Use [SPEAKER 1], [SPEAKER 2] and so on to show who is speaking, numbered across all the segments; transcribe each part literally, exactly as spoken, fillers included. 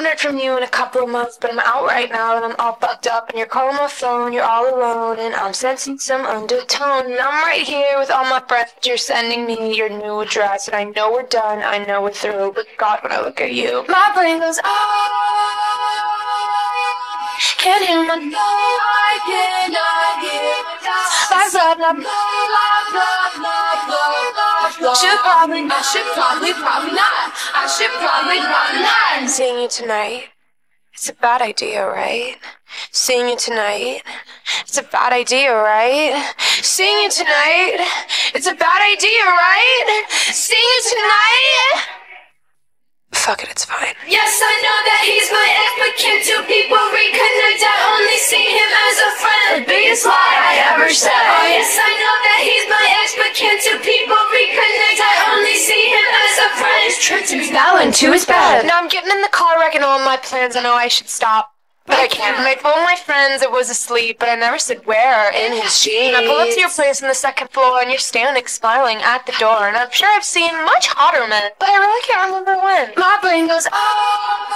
[SPEAKER 1] haven't heard from you in a couple of months, but I'm out right now and I'm all fucked up. And you're calling my phone, you're all alone, and I'm sensing some undertone. And I'm right here with all my friends. You're sending me your new address, and I know we're done, I know we're through. But God, when I look at you, my brain goes, ah. Can't hear my no, I cannot hear my blah, blah, blah, blah, blah, blah, blah, blah. Should probably, I should probably, probably not. I should probably, probably not. Seeing you tonight, it's a bad idea, right? Seeing you tonight, it's a bad idea, right? Seeing you tonight, it's a bad idea, right? Seeing you tonight. Fuck it, it's fine.
[SPEAKER 2] Yes, I know that he's my ex, but can two people reconnect? I only see him as a friend. The biggest lie I ever said. Oh yes, I know that he's my ex, but can two people reconnect? I only see him as a friend. His trips and fell into his bed.
[SPEAKER 1] Now I'm getting in the car, wrecking all my plans. I know I should stop, but I can't. And I phoned my friends, it was asleep, but I never said where. In his sheets. And I pull up to your place on the second floor, and you're standing smiling at the door. And I'm sure I've seen much hotter men, but I really can't remember when. My brain goes, oh,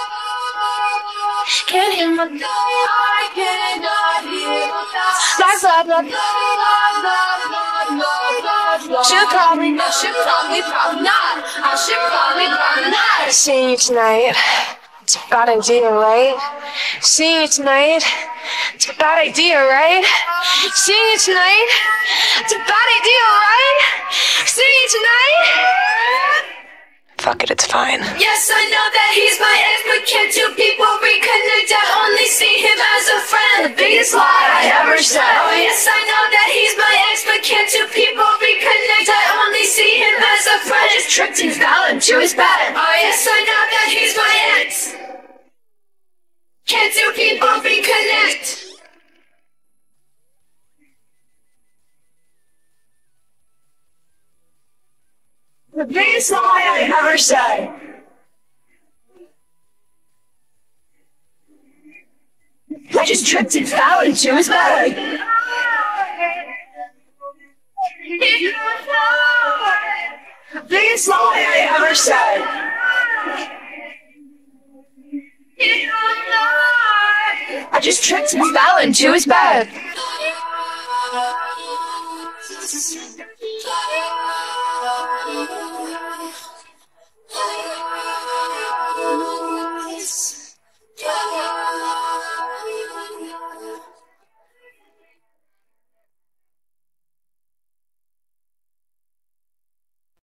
[SPEAKER 1] can't hear my no, I cannot hear my blah, blah, blah, blah, blah, blah, blah. Should probably, I should probably, probably not. I should probably, probably not. Seeing you tonight, it's a bad idea, right? Seeing you tonight, it's a bad idea, right? Seeing you tonight, it's a bad idea, right? Seeing you tonight. Fuck it, it's fine.
[SPEAKER 2] Yes, I know that he's my ex, but can two people reconnect? I only see him as a friend. The biggest lie I ever said. Oh yes, I know that he's my ex, but can two people reconnect? I only see him as a friend. Just tricked and fell into his bed. Oh yes, I know that he's my ex. Can two people reconnect? The biggest lie I ever said. I just tripped and fell into his bed. The biggest lie I ever said. I just tripped and fell into his bed.